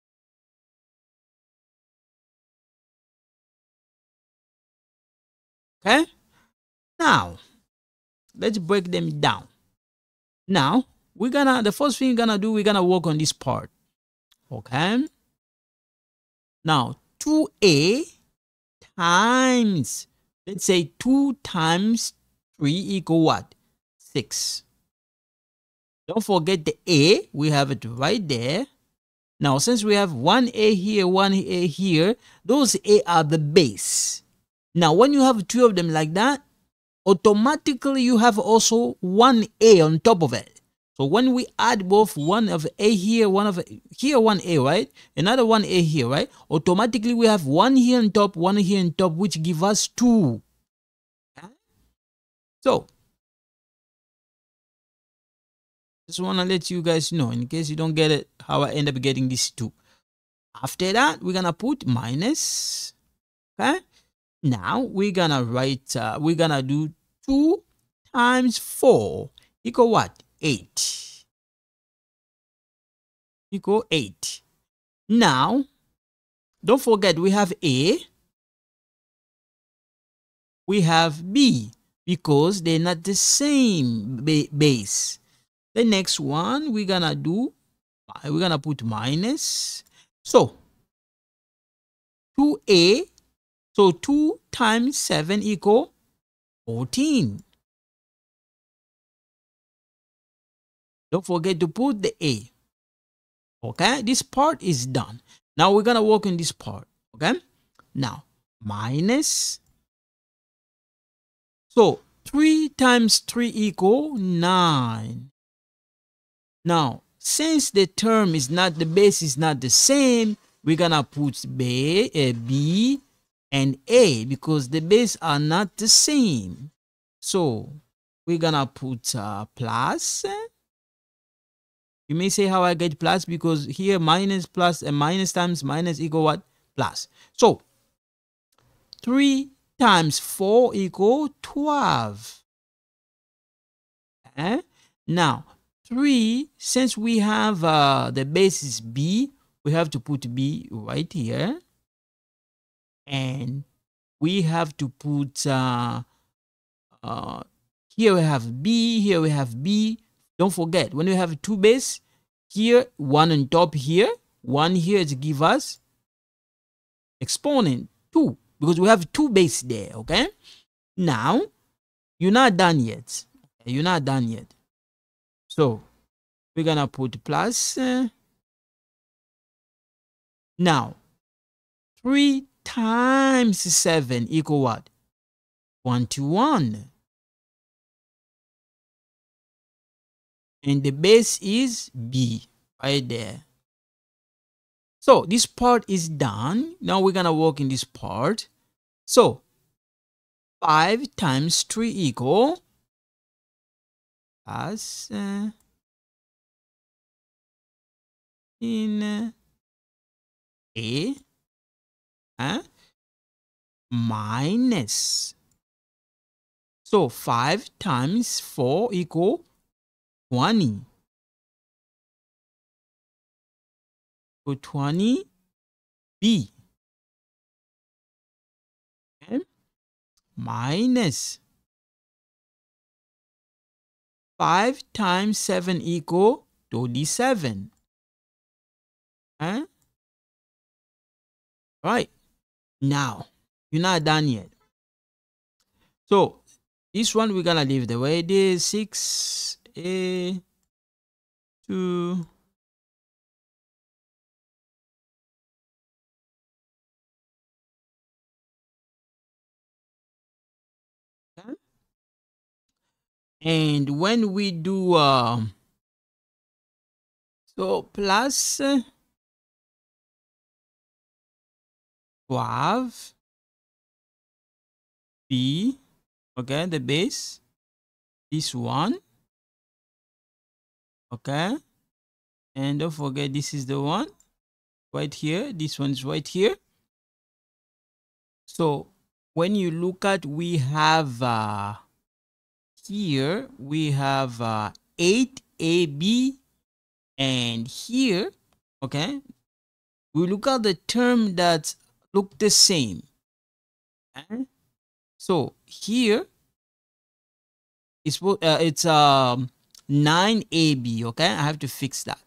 Okay? Now, let's break them down. Now, the first thing we're gonna do, we're gonna work on this part. Okay? Now, 2A times, let's say 2 times 3 equal what? 6. Don't forget the A, we have it right there. Now, since we have 1A here, 1A here, those A are the base. Now, when you have 2 of them like that, automatically you have also 1A on top of it. So when we add both one of A here, one of here, 1A, right? Another 1A here, right? Automatically we have 1 here on top, 1 here on top, which give us 2. Okay? So, just want to let you guys know, in case you don't get it, how I end up getting this 2. After that, we're going to put minus. Okay? Now, we're going to write, we're going to do 2 times 4 equal what? 8. Equal 8. Now, don't forget we have A, we have B, because they're not the same base. The next one we're gonna do, we're gonna put minus. So 2A, so 2 times 7 equal 14. Don't forget to put the A. Okay, this part is done. Now we're gonna work on this part. Okay, now minus. So 3 times 3 equal 9. Now, since the term is not, the base is not the same, we're gonna put B and A because the base are not the same. So we're gonna put plus. You may say how I get plus, because here minus plus and minus times minus equal what? Plus. So 3 times 4 equal 12. Now 3, since we have the base is B, we have to put B right here. And we have to put here we have B, here we have B. Don't forget, when we have two base, here, one on top here, one here to give us exponent 2, because we have two base there, okay? Now, you're not done yet. You're not done yet. So, we're gonna put plus. Now, 3 times 7 equal what? 21. And the base is B, right there. So this part is done. Now we're gonna work in this part. So 5 times 3 equal plus in A minus. So 5 times 4 equal 20. So 20 B. Okay. Minus 5 times 7 equal 27. Right. Now, you're not done yet. So, this one we're gonna leave the way it is. 6A 2 okay. And when we do so plus 12 B, okay, the base, this one, okay, and don't forget this is the one right here, this one is right here. So when you look at, we have here we have 8AB, and here, okay, we look at the term that look the same. Okay? So here it's 9AB, okay? I have to fix that.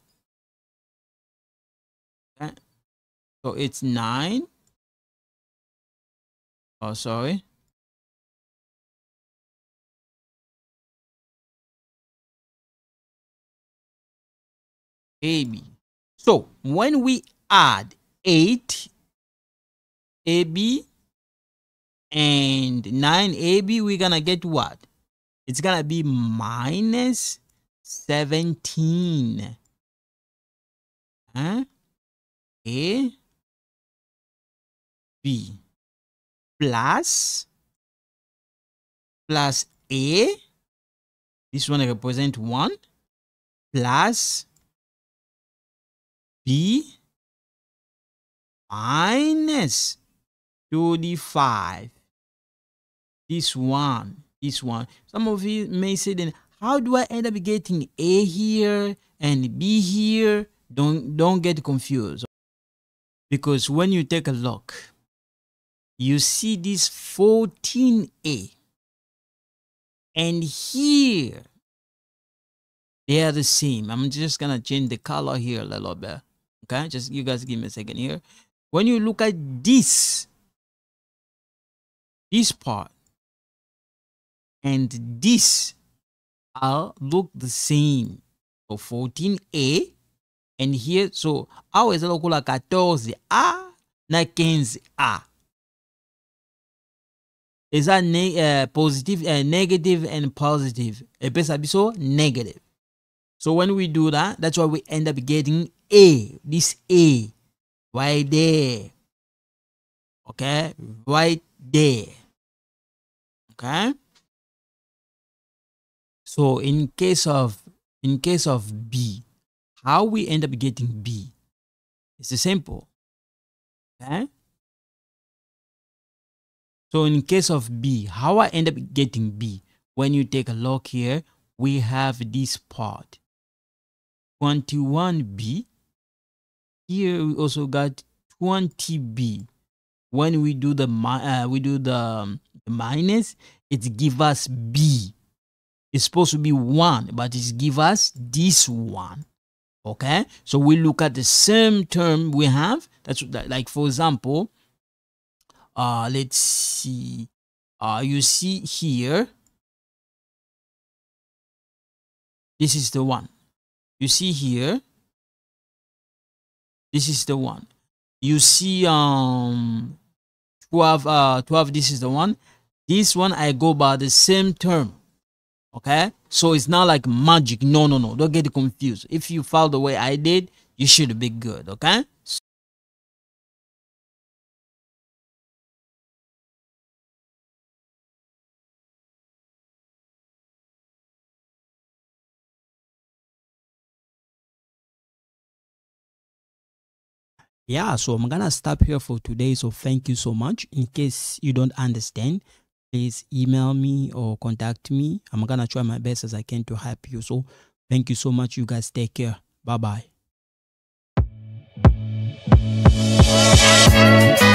Okay? So it's 9. Oh, sorry. AB. So when we add 8 AB and 9AB, we're gonna get what? It's gonna be minus 17. A B plus A, this one represent 1, plus B minus 25. This one. Some of you may say, then how do I end up getting A here and B here? Don't get confused. Because when you take a look, you see this 14A. And here, they are the same. I'm just gonna change the color here a little bit. Okay, just you guys give me a second here. When you look at this part and this look the same. So 14A. And here, so aweza lokula 14A na 15A. Is that positive, negative and positive? So negative. So when we do that, that's why we end up getting A. This A right there. Okay, right there. Okay. So in case of B, how we end up getting B? It's simple. Okay. So in case of B, how I end up getting B? When you take a look here, we have this part 21B. Here we also got 20B. When we do the minus, it gives us B. It's supposed to be 1, but it gives us this one. Okay, so we look at the same term we have. That's like, for example, let's see. You see here, this is the one. You see here, this is the one. You see 12, this is the one. This one I go by the same term. Okay, so it's not like magic. No, don't get confused. If you follow the way I did, you should be good. Okay. Yeah, so I'm gonna stop here for today. So thank you so much. In case you don't understand, please email me or contact me. I'm gonna try my best as I can to help you. So thank you so much. You guys take care. Bye bye.